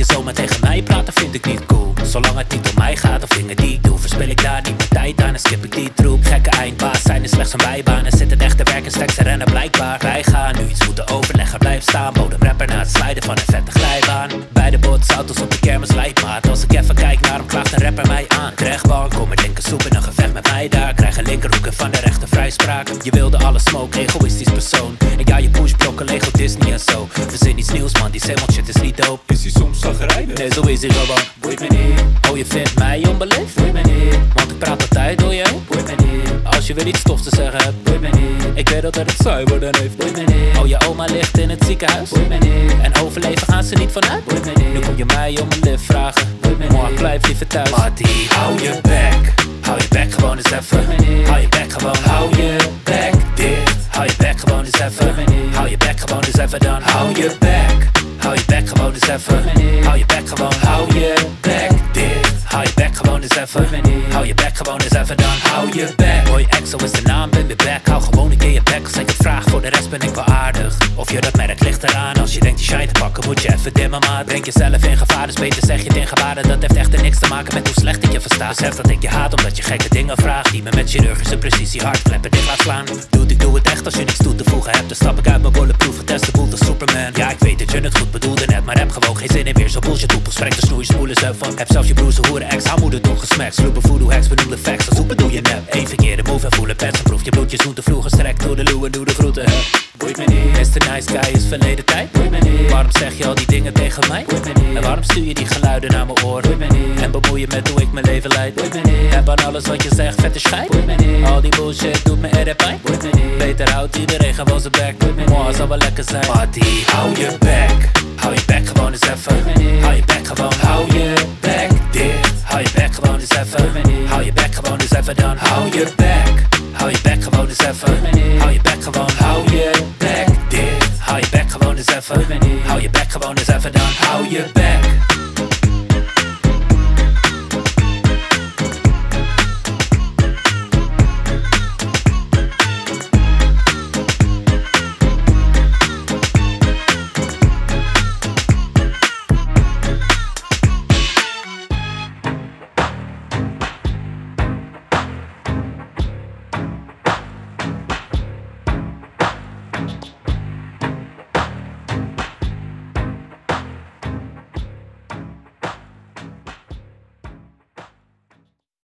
zomaar tegen mij praat, dat vind ik niet cool. Zolang het niet om mij gaat of dingen die ik doe, verspil ik daar niet mijn tijd aan en skip ik die troep. Gekke eindbaas zijn is slechts een bijbaan en zit het echte werk in stacks en rennen blijkbaar. Wij gaan nu iets moeten overleggen, blijf staan. Bodemrapper na het slijden van een vette glijbaan. Bij de botsauto's op de kermis lijpmaat. Als ik even kijk naar hem, klaagt een rapper mij aan. Rechtbank, kom met linkersoep en een gevecht met mij daar. Krijg een linkerhoeken van de rechter vrijspraak. Je wilde alles smoke, egoïstisch persoon. Ik ja je pushblokken, Lego Disney en zo. Verzin iets nieuws man, die semel shit is niet dope. Is hij soms zagrijnig? Nee, zo is hij gewoon. Boeit me niet. Oh, je vindt mij onbeleefd? Boeit me niet. Want ik praat altijd door je. Boeit me niet. Als je weer iets stof te zeggen hebt. Boeit me niet. Ik weet dat het saai worden heeft. Boeit me niet. Oh, je oma ligt in het ziekenhuis. Boeit me niet. En overleven gaan ze niet vanuit. Boeit me niet. Nu kom je mij om een lift vragen. Boeit me niet. Maar blijf liever thuis. Mattie, hou je bek. Hou je bek gewoon eens even. Hou je bek gewoon. Hou je bek dicht. Hou je bek gewoon eens even. Hou je bek gewoon eens even dan. Hou je bek. Hou je bek gewoon eens even. Hou je bek gewoon. Hou je bek dicht. Hou je bek gewoon eens even. Hou je bek gewoon eens even dan. Hou je bek. Boy Exo is de naam, ben weer back. Hou gewoon een keer je bek als ik het vraag. Voor de rest ben ik wel aardig. Of je dat merk ligt eraan. Als je denkt die shine te pakken moet je even dimmen maat. Breng jezelf in gevaar, dus beter zeg je het in gebaren. Dat heeft echt niks te maken met hoe slecht ik je versta. Besef dat ik je haat omdat je gekke dingen vraagt. Die me met chirurgische precisie hartkleppen dicht laat slaan. Dude, ik doe het echt als je niks toe te voegen hebt. Dan stap ik uit mijn bulletproof geteste boel als Superman. Ja ik weet dat je het goed bedoelde net, maar heb gewoon geen zin in weer zo bullshit hoepel. Spreng de snoei, spoelen zelf van. Heb zelfs je broers hoeren ex, haar moeder toch gesmakt. Sloepen voodoo hacks, benoem de facts, als hoe bedoel je nep. Eén verkeerde move en voelen pets en proef je bloedjes zoete vroeger strekt door de luw en doe de groeten. Boeit me niet. Mr. Nice Guy is verleden tijd. Boeit me niet. Waarom zeg je al die dingen tegen mij? Boeit me niet. En waarom stuur je die geluiden naar mijn oor? Boeit me niet. En bemoei je met hoe ik mijn leven leid? Boeit me niet. Heb aan alles wat je zegt vette schijt? Boeit me niet. Al die bullshit doet me er pijn? Boeit me niet. Beter houdt iedereen gewoon zijn bek. Boeit me niet. Mooi zal wel lekker zijn. Mattie, hou je bek. Hou je bek gewoon eens even. Hou je bek gewoon. Hou je bek dicht. Hou je bek gewoon eens even. Hou je bek gewoon eens even dan.